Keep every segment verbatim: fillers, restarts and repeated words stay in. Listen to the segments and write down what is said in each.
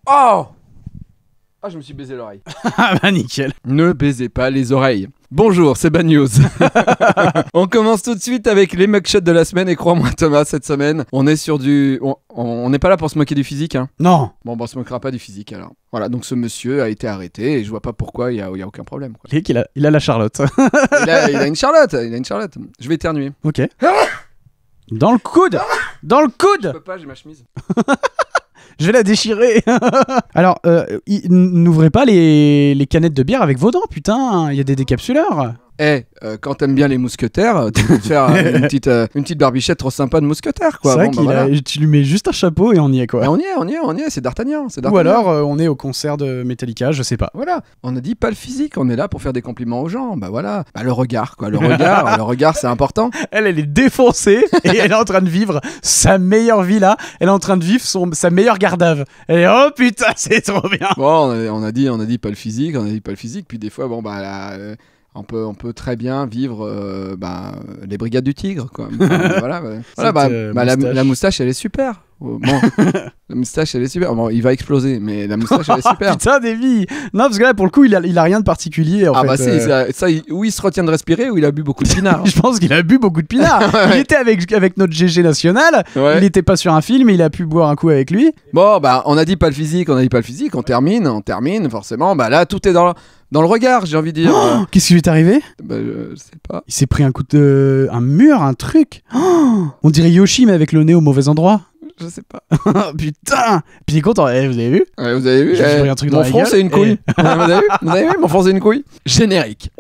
Oh Ah, je me suis baisé l'oreille. Ah bah nickel. Ne baisez pas les oreilles. Bonjour, c'est Bad News. On commence tout de suite avec les mugshots de la semaine. Et crois-moi Thomas, cette semaine, on est sur du... On n'est pas là pour se moquer du physique, hein. Non. Bon, bah, on se moquera pas du physique alors. Voilà, donc ce monsieur a été arrêté et je vois pas pourquoi il y a, y a aucun problème, quoi. Il a, il a la Charlotte. il, a, il a une Charlotte, il a une Charlotte. Je vais éternuer. Ok. Dans le coude. Dans le coude. Je peux pas, j'ai ma chemise. Je vais la déchirer. Alors, euh, y- n'ouvrez pas les, les canettes de bière avec vos dents, putain. Il y a des décapsuleurs. Eh, hey, euh, quand t'aimes bien les mousquetaires, tu peux te faire euh, une, petite, euh, une petite barbichette trop sympa de mousquetaire, quoi. C'est vrai bon, qu'il bah, a- voilà. tu lui mets juste un chapeau et on y est, quoi. Et on y est, on y est, on y est, c'est D'Artagnan. c'est Ou D'Artagnan. alors, euh, on est au concert de Metallica, je sais pas. Voilà, on a dit pas le physique, on est là pour faire des compliments aux gens. Bah voilà, bah, le regard, quoi. Le regard, le regard, c'est important. Elle, elle est défoncée et elle est en train de vivre sa meilleure vie là. Elle est en train de vivre son, sa meilleure gardave. Elle est oh putain, c'est trop bien. Bon, on a, on a dit, on a dit pas le physique, on a dit pas le physique. Puis des fois, bon bah. Là, euh, On peut, on peut très bien vivre euh, bah, les brigades du tigre, quoi. Enfin, voilà, bah, voilà, bah, euh, bah, la, moustache. la moustache, elle est super. Oh, bon, la moustache, elle est super. Bon, il va exploser, mais la moustache, elle est super. Putain, Davy. Non, parce que là, pour le coup, il a, il a rien de particulier. En ah fait, bah si, euh... ça, ça, il, ou il se retient de respirer, ou il a bu beaucoup de pinard. Je pense qu'il a bu beaucoup de pinard. Ouais. Il était avec, avec notre G G national. Ouais. Il était pas sur un film, il a pu boire un coup avec lui. Bon, bah, on a dit pas le physique, on a dit pas le physique, on termine, on termine, forcément. Bah là, tout est dans le, dans le regard, j'ai envie de dire. Oh, Euh, qu'est-ce qui lui est arrivé? bah, je sais pas. Il s'est pris un coup de... un mur, un truc. Oh, on dirait Yoshi, mais avec le nez au mauvais endroit. Je sais pas. Putain. Puis il est content. Eh, vous avez vu? Ouais, vous avez vu J'ai eh, pris un truc dans mon la front, gueule, c'est une couille. et- Ouais, vous avez vu Vous avez vu Mon front, c'est une couille. Générique.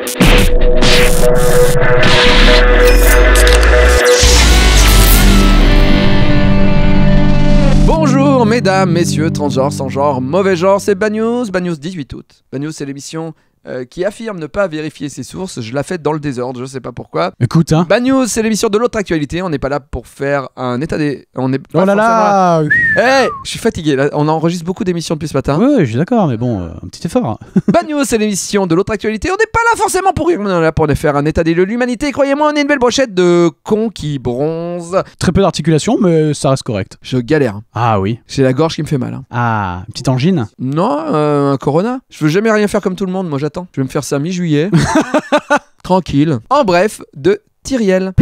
Bonjour mesdames, messieurs, transgenres, sans genre, mauvais genre, c'est Bad News, Bad News dix-huit août. Bad News, c'est l'émission euh, qui affirme ne pas vérifier ses sources. Je la fais dans le désordre, je sais pas pourquoi. Écoute, hein. Bad News, c'est l'émission de l'autre actualité. On n'est pas là pour faire un état des. On est pas Oh là là. Hey, je suis fatigué. Là, on enregistre beaucoup d'émissions depuis ce matin. Ouais, je suis d'accord, mais bon, euh, un petit effort. Bad News, c'est l'émission de l'autre actualité. On n'est pas là forcément pour rire. On est là pour faire un état des lieux de l'humanité. Croyez-moi, on est une belle brochette de cons qui bronzent. Très peu d'articulation, mais ça reste correct. Je galère. Ah oui. J'ai la gorge qui me fait mal. hein. Ah, une petite angine. Non, euh, un corona. Je veux jamais rien faire comme tout le monde. Moi, j'attends. Je vais me faire ça mi-juillet. Tranquille. En bref, de Tyriel.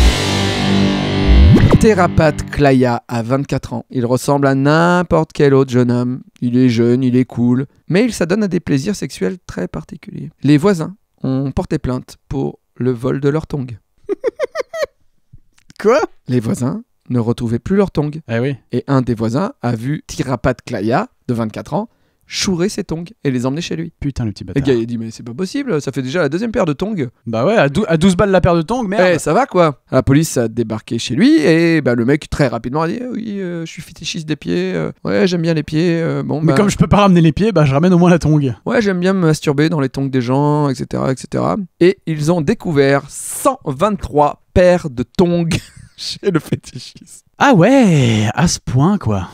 Thérapat Klaya a vingt-quatre ans. Il ressemble à n'importe quel autre jeune homme. Il est jeune, il est cool, mais il s'adonne à des plaisirs sexuels très particuliers. Les voisins ont porté plainte pour le vol de leurs tongs. Quoi? Les voisins ne retrouvaient plus leurs tongs. Eh oui. Et un des voisins a vu Thérapat Klaya, de vingt-quatre ans, chourer ses tongs et les emmener chez lui. Putain, le petit Et le bâtard. gars il a dit mais c'est pas possible, ça fait déjà la deuxième paire de tongs. Bah ouais, à, dou- à douze balles la paire de tongs, merde. Eh, ça va quoi. La police a débarqué chez lui et bah, le mec très rapidement a dit eh oui euh, je suis fétichiste des pieds, euh, ouais j'aime bien les pieds, euh, bon Mais bah, comme je peux pas ramener les pieds, bah je ramène au moins la tongue. ouais j'aime bien me masturber dans les tongs des gens, et cetera, et cetera. Et ils ont découvert cent vingt-trois paires de tongs chez le fétichiste. Ah ouais, à ce point quoi.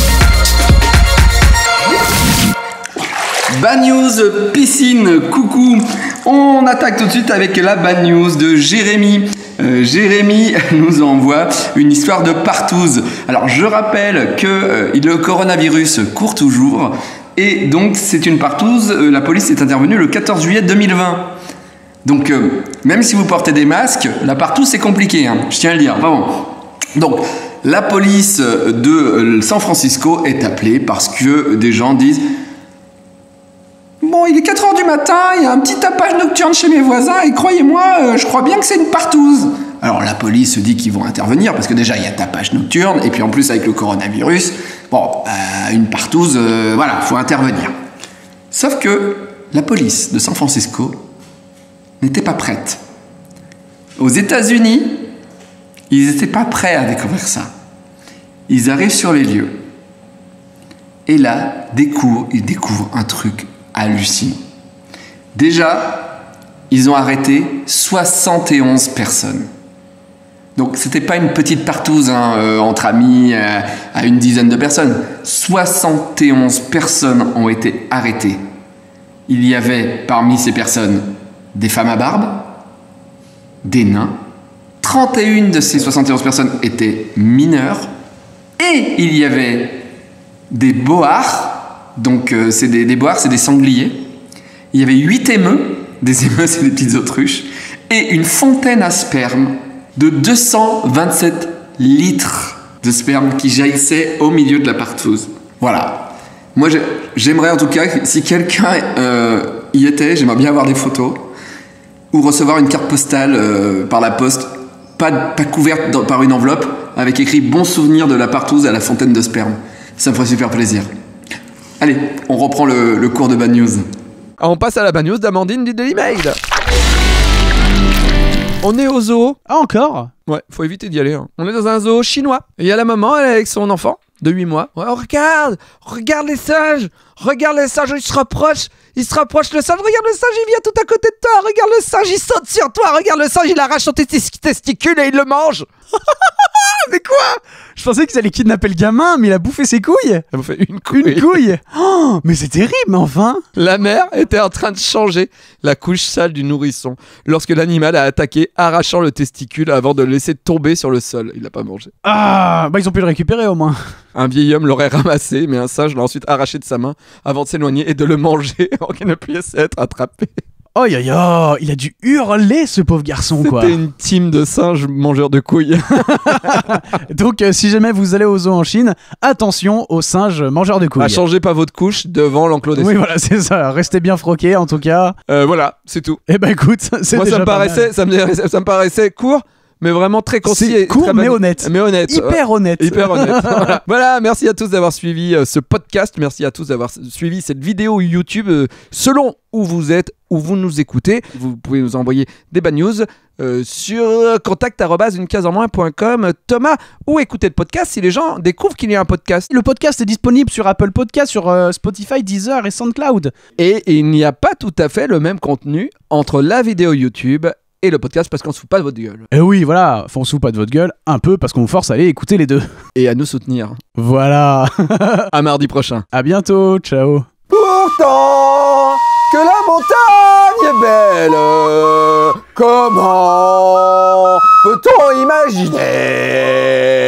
Bad News piscine, coucou. On attaque tout de suite avec la bad news de Jérémy. Euh, Jérémy nous envoie une histoire de partouze. Alors je rappelle que euh, le coronavirus court toujours et donc c'est une partouze. Euh, la police est intervenue le quatorze juillet deux mille vingt. Donc euh, même si vous portez des masques, la partouze c'est compliqué. Hein, je tiens à le dire. Vraiment. Donc la police de San Francisco est appelée parce que des gens disent bon, il est quatre heures du matin, il y a un petit tapage nocturne chez mes voisins et croyez-moi, euh, je crois bien que c'est une partouze. Alors la police se dit qu'ils vont intervenir parce que déjà il y a tapage nocturne et puis en plus avec le coronavirus, bon, euh, une partouze, euh, voilà, faut intervenir. Sauf que la police de San Francisco n'était pas prête. Aux États-Unis, ils n'étaient pas prêts à découvrir ça. Ils arrivent sur les lieux et là, découvrent, ils découvrent un truc hallucinant. Déjà, ils ont arrêté soixante et onze personnes. Donc, c'était pas une petite partouze hein, euh, entre amis euh, à une dizaine de personnes. soixante et onze personnes ont été arrêtées. Il y avait parmi ces personnes des femmes à barbe, des nains. trente et une de ces soixante et onze personnes étaient mineures. Et il y avait des boards Donc euh, c'est des, des boires, c'est des sangliers. Il y avait huit émeux, des émeux c'est des petites autruches, et une fontaine à sperme de deux cent vingt-sept litres de sperme qui jaillissait au milieu de la partouze. Voilà. Moi j'ai- j'aimerais en tout cas, si quelqu'un euh, y était, j'aimerais bien avoir des photos, ou recevoir une carte postale euh, par la poste, pas, pas couverte dans- par une enveloppe, avec écrit « Bon souvenir de la partouze à la fontaine de sperme ». Ça me ferait super plaisir. Allez, on reprend le, le cours de Bad News. Ah, on passe à la bad news d'Amandine du Daily Mail. On est au zoo. Ah, encore? Ouais, faut éviter d'y aller. hein. On est dans un zoo chinois. Et il y a la maman, elle est avec son enfant de huit mois. Ouais, oh, regarde, regarde les singes. Regarde les singes, ils se rapprochent. Il se rapproche le singe. Regarde le singe, il vient tout à côté de toi. Regarde le singe, il saute sur toi. Regarde le singe, il arrache ton tes- testicule et il le mange. Mais quoi? Je pensais qu'ils allaient kidnapper le gamin, mais il a bouffé ses couilles. Ça me fait une couille. Une couille. Oh, mais c'est terrible, mais enfin. La mère était en train de changer la couche sale du nourrisson lorsque l'animal a attaqué, arrachant le testicule avant de le laisser tomber sur le sol. Il l'a pas mangé. Ah, bah ils ont pu le récupérer au moins. Un vieil homme l'aurait ramassé, mais un singe l'a ensuite arraché de sa main avant de s'éloigner et de le manger avant qu'il ne puisse être attrapé. Oh, yo, yo, il a dû hurler ce pauvre garçon, quoi. C'était une team de singes mangeurs de couilles. Donc, euh, si jamais vous allez au zoo en Chine, attention aux singes mangeurs de couilles. Ah, changez pas votre couche devant l'enclos des Oui, singes. voilà, c'est ça. Restez bien froqués, en tout cas. Euh, voilà, c'est tout. Eh ben, écoute, c'est Moi, déjà ça me, pas mal. paraissait, ça, me, ça me paraissait court, mais vraiment très concis. C'est et court, très mais bani- honnête. Mais honnête. Hyper honnête. Hyper honnête. voilà. Voilà, merci à tous d'avoir suivi euh, ce podcast. Merci à tous d'avoir suivi cette vidéo YouTube. euh, selon où vous êtes, où vous nous écoutez, vous pouvez nous envoyer des bad news euh, sur contact arobase une case en moins point com. Thomas, où écouter le podcast si les gens découvrent qu'il y a un podcast? Le podcast est disponible sur Apple Podcast, sur euh, Spotify, Deezer et SoundCloud. Et il n'y a pas tout à fait le même contenu entre la vidéo YouTube et le podcast parce qu'on se fout pas de votre gueule. Et oui, voilà, on se fout pas de votre gueule, un peu, parce qu'on vous force à aller écouter les deux. Et à nous soutenir. Voilà. À mardi prochain. À bientôt, ciao. Pourtant que la montagne est belle, comment peut-on imaginer